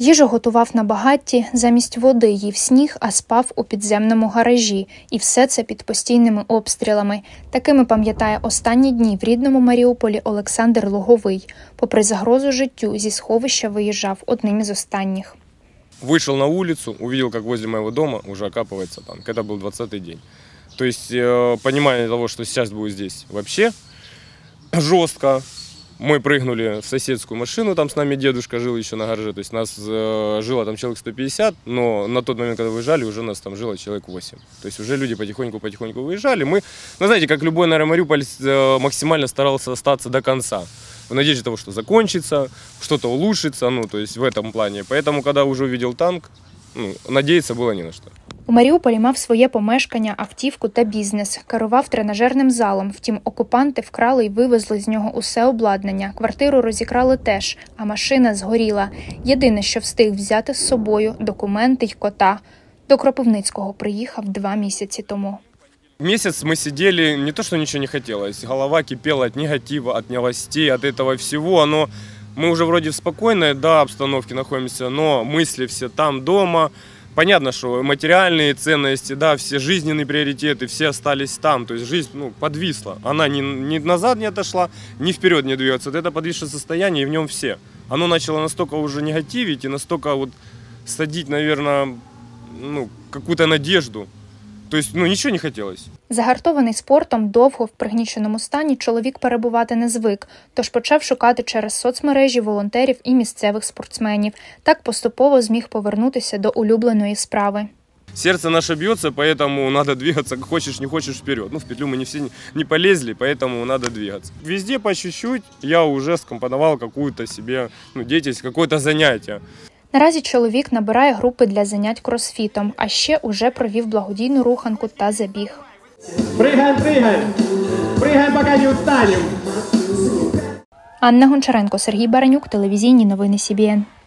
Їжу готував на багатті, замість води їв сніг, а спав у підземному гаражі. І все це під постійними обстрілами. Такими пам'ятає останні дні в рідному Маріуполі Олександр Луговий. Попри загрозу життю, зі сховища виїжджав одним із останніх. Вышел на улицу, увидел, как возле моего дома уже окапывается танк. Это был 20-й день. То есть, понимание того, что сейчас будет здесь вообще жестко. Мы прыгнули в соседскую машину, там с нами дедушка жил еще на гараже. То есть, нас жило там человек 150, но на тот момент, когда выезжали, уже нас там жило человек 8. То есть, уже люди потихоньку выезжали. Мы, ну, знаете, как любой, наверное, Мариуполь максимально старался остаться до конца. В надежде того, что закончится, что-то улучшится, ну, то есть в этом плане. Поэтому, когда уже увидел танк, надеяться было не на что. У Маріуполі мав своє помешкання, автівку та бізнес. Керував тренажерним залом. Втім, окупанти вкрали й вивезли з нього усе обладнання. Квартиру розікрали теж, а машина згоріла. Єдине, що встиг взяти з собою – документи й кота. До Кропивницького приїхав 2 місяці тому. Месяц мы сидели, не то что ничего не хотелось, голова кипела от негатива, от новостей, от этого всего. Но мы уже вроде в спокойной, да, обстановке находимся, но мысли все там, дома. Понятно, что материальные ценности, да, все жизненные приоритеты, все остались там. То есть жизнь, подвисла. Она ни назад не отошла, ни вперед не двигается. Вот это подвисшее состояние, и в нем все. Оно начало настолько уже негативить и настолько вот садить, наверное, какую-то надежду. Тобто, нічого не хотілося. Загартований спортом, довго в пригніченому стані чоловік перебувати не звик, тож почав шукати через соцмережі волонтерів і місцевих спортсменів. Так поступово зміг повернутися до улюбленої справи. Сердце наше бьется, поэтому надо двигаться, хочешь, не хочешь, вперед. В петлю мы не все не полезли, поэтому надо двигаться. Везде по чуть-чуть я уже скомпоновал какую-то себе деятельность, какое-то занятие. Наразі чоловік набирає групи для занять кросфітом, а ще уже провів благодійну руханку та забіг. Пригаємо, поки не устанемо. Анна Гончаренко, Сергій Баранюк, телевізійні новини СІБІН.